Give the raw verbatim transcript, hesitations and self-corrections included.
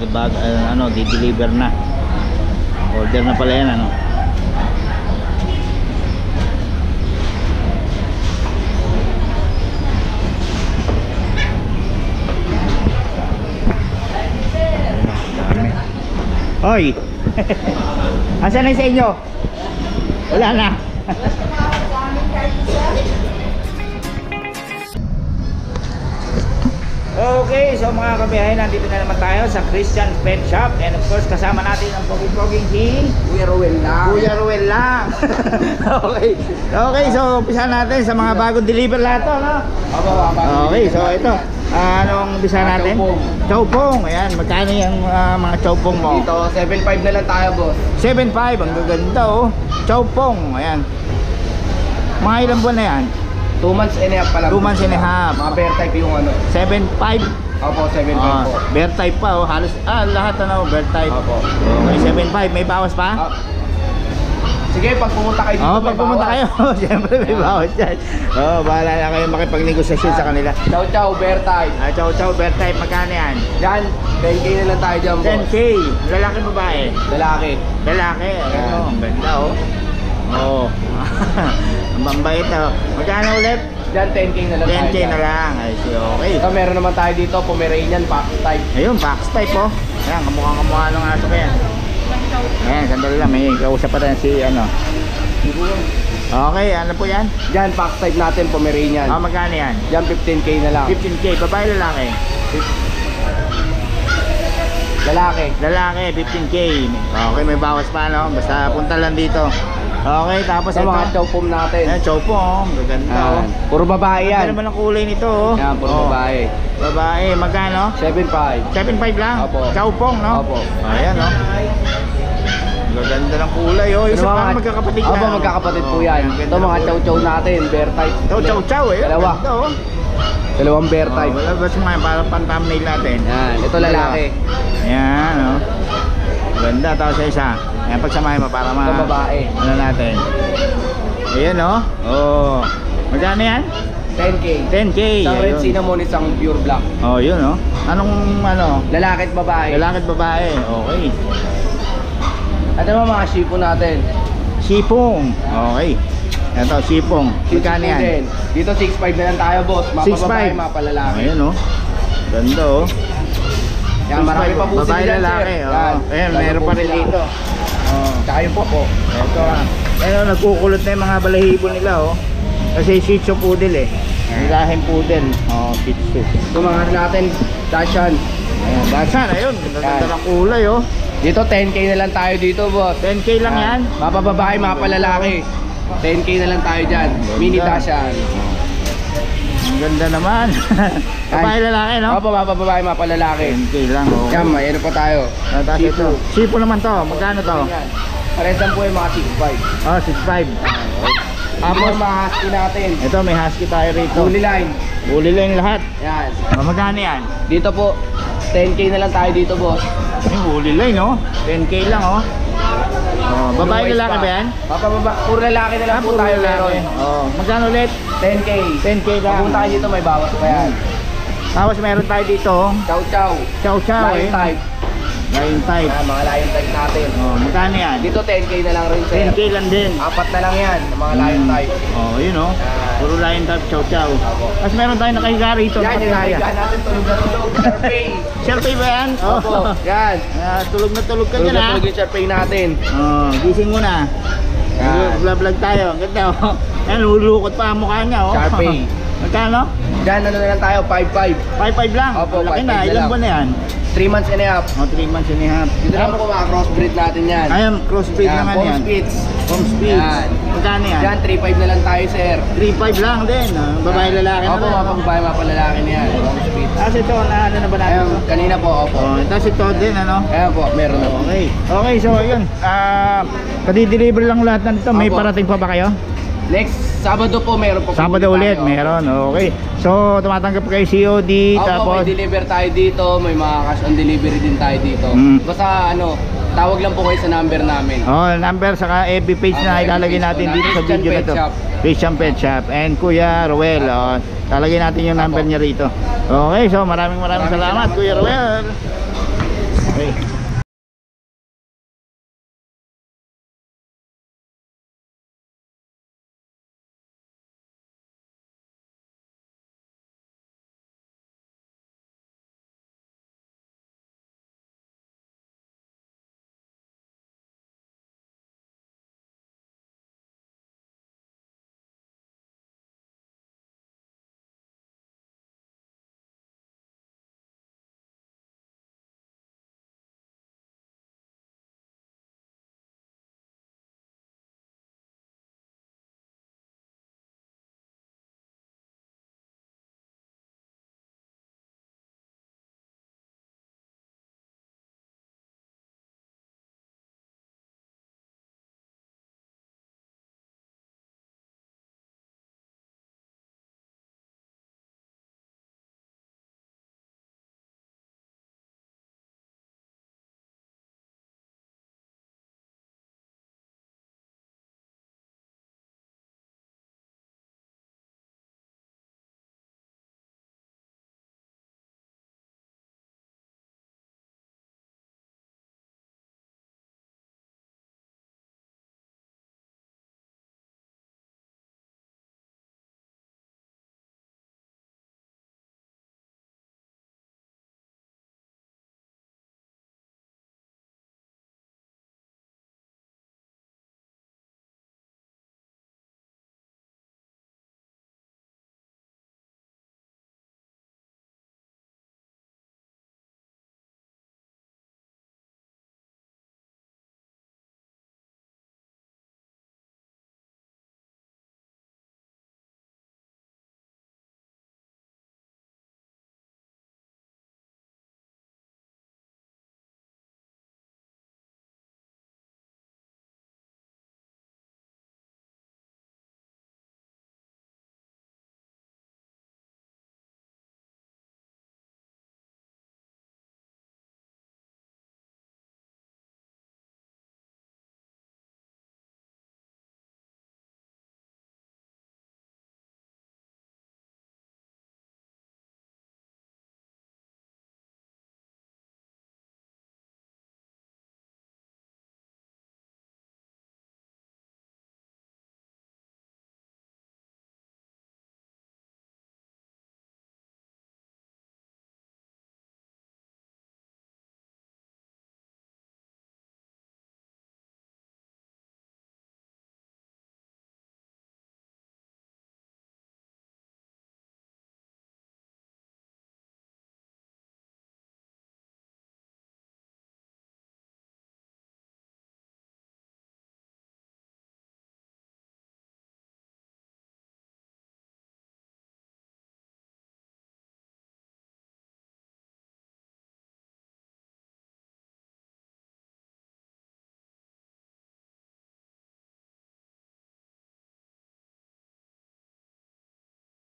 bag, uh, ano, di-deliver na. Order na pala yan, ano. Dami. Hoy! Asan na sa inyo? Wala na. Okay, so mga kabiyahe, nandito na naman tayo sa Christian Pet Shop. And of course, kasama natin ang poging-poging si Kuya Ruel lang. Kuya Ruel lang. Okay. Okay, so umpisa natin sa mga bagong deliver lahat to, no? Okay, so ito. Uh, anong umpisa natin? Chowpong. Ayan, magkano yung uh, mga chowpong mo? Dito, seven five na lang tayo, boss. seven five, ang gaganda, oh. Chowpong, ayan. Mga ilang buwan na yan? two months and a half pa lang. two months and a half. Mga bear type yung ano. seven five. Opo, seven five Ah, po. bear type pa, oh. Halos, ah, lahat ano, bear type. Opo. Okay, seven five. May bawas pa? Ah. Sige, pag pumunta kayo dito, Oo, may pag pumunta bawas. kayo, siyempre may bawas dyan. Oo, oh, bahala na kayo makipag-negosasyon sa kanila. Chow chow, bear type. Ah, chow chow, bear type, magkano yan? Yan, ten K na lang tayo dyan, boss. ten K. Lalaki babae? Lalaki. Lalaki, ano, ang ganda, oh. Oo. Ang bambait, oh. Magkano ulit? Dyan, ten K na lang ten tayo K dyan. na lang. Ay, okay. Ito, meron naman tayo dito, Pomeranian, Fox type. Ayun, box type, oh. Ayan, kamukha-kamukha ng aso ko yan. Ayan, sandali lang, may kausap pa tayo si, ano. Okay, ano po yan? Dyan, Fox type natin, Pomeranian. Ah, magkano yan? Dyan, fifteen K na lang. fifteen K, babae lalaki? Lalaki. Lalaki, fifteen K. Okay, may bawas pa, no? Basta punta lang dito. Okay, tapos Sa ito. mga chow pom natin. Ayan, chow po, oh. Maganda, oh. Yan. Puro babae Ganda yan. naman ang kulay nito, oh. Yan, puro Oh. babae. Babae, magkano? seven five. seven five lang? Opo. Chow pong, no? Opo. Ayan, no? Maganda ng kulay, oh. Yung Ano sa mga- parang magkakapatid na. Opo, magkakapatid po Oh, yan. ganda Ito ng mga kulay. chow chow natin, bear type. Ito, chow chow, eh. Dalawa. Ganda, oh. Dalawang bear Oh, type. wala ba sa mga parang pan-thumbnail natin? Yan, ito lalaki. Ayan, oh. Ganda, tapos sa isa. Ayan, pagsamahin mo para ma... Ito babae. Ano natin? Ayan, oh. Oh. Magkano yan? ten K. ten K. Isang red Ayun. cinnamon, isang pure black. Oh, yun, oh. Anong, ano? Lalaki at babae. Lalaki at babae. Okay. At naman mga shipo natin. Sipong. Okay. Ito, sipong. Shih Tzu Magkano po yan? din. Dito six five na lang tayo, boss. six Mapababae, five. mapalalaki. Ayan, oh. Ganda, oh. Yan, marami pa po babae sila, lalaki. sir. Oh. Yan. Ayan, Dalawa meron po pa rin sila. dito. Oh. Tsaka yung po po. Ito, ayun, nagkukulot na yung mga balahibo nila, oh. Kasi Shih Tzu poodle, eh. Nilahing poodle. Oh, Shih Tzu. Ito mga ano natin, Dashan. Ayan, Dashan, ayun. Ganda Yan. ng kulay, oh. Dito ten K na lang tayo dito, boss. ten K lang yan. Mapababae, mapalalaki. ten K na lang tayo dyan. Mini Dashan. Ang ganda naman. Babae lalaki, no? Opo, mapababae, mapalalaki. ten K lang, oh. Yan, may ano pa tayo. Tapos Shih ito. Tzu. Sipo naman to. Magkano to? Yan. Pares lang po yung mga six five. Oh, six five. Tapos mga husky natin. Ito, may husky tayo rito. Fully line. Uli lang lahat. Yan. Oh, magkano yan? Dito po, ten K na lang tayo dito, boss. Ay, uli lang, no? ten K lang, oh. Oh, babae Puro lalaki white ba yan? Papababa, puro lalaki na lang po puro tayo lalaki. meron. Oh, magkano ulit? ten K. ten K lang. Pupunta kayo dito, may bawas pa yan. Tapos meron tayo dito, oh. Chow chow. Chow chow, eh. Lion type. Lion type. Yan, mga lion type natin. Oh, magkano yan? Dito ten K na lang rin, sir. ten K lang din. Apat na lang yan, ng mga lion type. Oh, yun, oh. Yan. Puro lion type, chow chow. Tapos meron tayong nakahiga rito. Yan, yung nakataya. narigaan natin, tulog na tulog. Sharpay. Sharpay ba yan? Oh. Opo, yan. Ah, tulog na tulog ka Tulog dyan, na ha? tulog yung Sharpay natin. Oh, gising mo na. Yan. Vlog vlog tayo. Ang ganda, oh. Yan, lulukot pa ang mukha niya, oh. Sharpay. Magkano? Dyan, ano na lang tayo, five five. five five lang. Opo, Laki five na. five na Ilan lang. buwan na yan? three months and a half. Oh, three months and a half. Dito na po mga crossbreed natin yan. Ayan, crossbreed Yan, naman Pom yan. Spitz. Pom Spitz. Yan. Magkano yan? Dyan, three five na lang tayo, sir. three five lang din. ah. Babae lalaki na Opo, rin. mga babae, mga palalaki na yan. Pom Spitz. Tapos ito, na ano na ba natin? Ayan, ito? kanina po, opo. Oh, tapos ito din, ano? Ayan po, meron na po. Okay. Okay, so yun. Ah, kadi-deliver lang lahat na nito. May Opo. parating pa ba kayo? Next Sabado po, meron po. Sabado ulit, meron. Okay. So, tumatanggap kayo C O D, Opo, tapos may deliver tayo dito. May mga cash on delivery din tayo dito. Mm. Basta ano, tawag lang po kayo sa number namin. oh, number saka F B page na Okay, ilalagay F B page natin po dito na sa Christian video na Pet to. Shop. Christian Pet Shop and Kuya Ruel. Oh, lalagay natin yung number Opo. niya rito. Okay, so maraming maraming Maraming salamat, salamat Kuya po. Ruel. Okay.